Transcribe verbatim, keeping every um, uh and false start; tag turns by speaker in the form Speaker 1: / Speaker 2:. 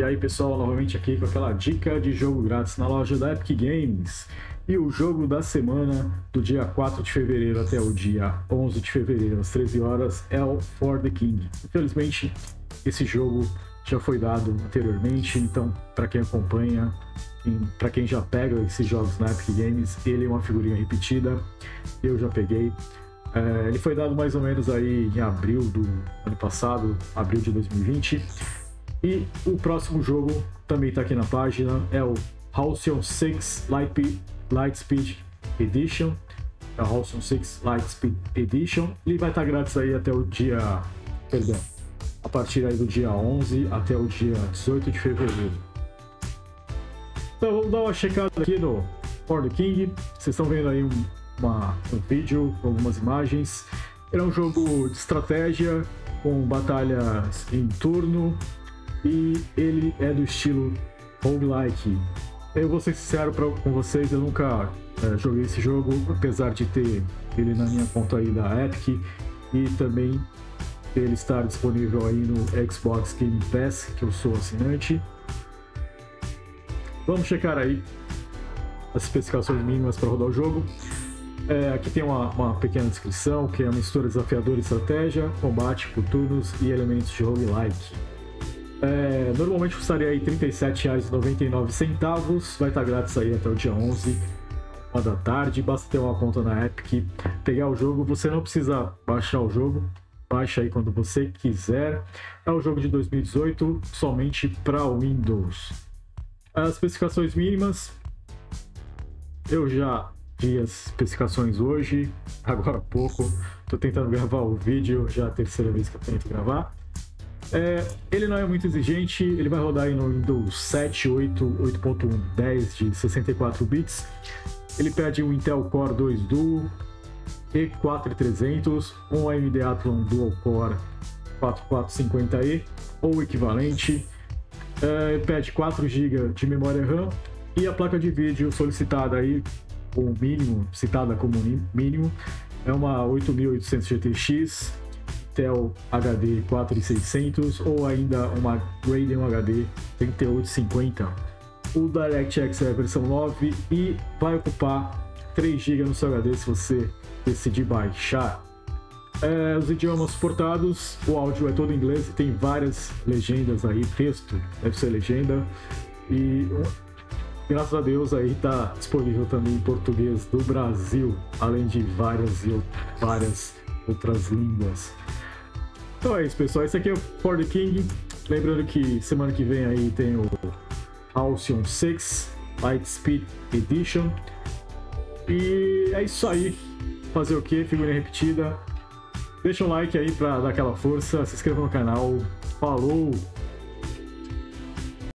Speaker 1: E aí pessoal, novamente aqui com aquela dica de jogo grátis na loja da Epic Games. E o jogo da semana, do dia quatro de fevereiro até o dia onze de fevereiro, às treze horas, é o For the King. Infelizmente, esse jogo já foi dado anteriormente, então para quem acompanha, para quem já pega esses jogos na Epic Games, ele é uma figurinha repetida, eu já peguei. É, ele foi dado mais ou menos aí em abril do ano passado, abril de dois mil e vinte. E o próximo jogo também está aqui na página, é o Halcyon seis Light, Lightspeed Edition. É o Halcyon seis Lightspeed Edition. Ele vai estar grátis aí até o dia, perdão, a partir aí do dia onze até o dia dezoito de fevereiro. Então vamos dar uma checada aqui no For the King. Vocês estão vendo aí um, uma, um vídeo com algumas imagens. Ele é um jogo de estratégia com batalhas em turno. E ele é do estilo roguelike. Eu vou ser sincero pra, com vocês, eu nunca é, joguei esse jogo, apesar de ter ele na minha conta aí da Epic e também ele estar disponível aí no Xbox Game Pass, que eu sou assinante. Vamos checar aí as especificações mínimas para rodar o jogo. É, aqui tem uma, uma pequena descrição, que é uma mistura desafiadora de estratégia, combate por turnos e elementos de roguelike. É, normalmente custaria aí trinta e sete reais e noventa e nove centavos, vai estar grátis aí até o dia onze, uma da tarde, basta ter uma conta na Epic, pegar o jogo, você não precisa baixar o jogo, baixa aí quando você quiser. É um jogo de dois mil e dezoito, somente para Windows. As especificações mínimas, eu já vi as especificações hoje, agora há pouco, estou tentando gravar o vídeo, já é a terceira vez que eu tento gravar. É, ele não é muito exigente, ele vai rodar aí no Windows sete, oito, oito ponto um, dez de sessenta e quatro bits. Ele pede um Intel Core dois Duo E quatro mil e trezentos, um A M D Athlon Dual Core quatro mil quatrocentos e cinquenta E ou equivalente. É, pede quatro gigas de memória RAM e a placa de vídeo solicitada aí, o mínimo, citada como mínimo, é uma oito mil e oitocentos G T X Intel H D quatro mil e seiscentos ou ainda uma Radeon H D trinta e oito cinquenta. O DirectX é a versão nove e vai ocupar três gigas no seu H D se você decidir baixar. É, os idiomas suportados, o áudio é todo em inglês e tem várias legendas aí, texto deve ser legenda, e graças a Deus aí está disponível também em português do Brasil, além de várias e várias outras línguas. Então é isso, pessoal, esse aqui é o For the King. Lembrando que semana que vem aí tem o Halcyon seis Lightspeed Edition. E é isso aí. Fazer o que? Figurinha repetida. Deixa um like aí pra dar aquela força, se inscreva no canal. Falou!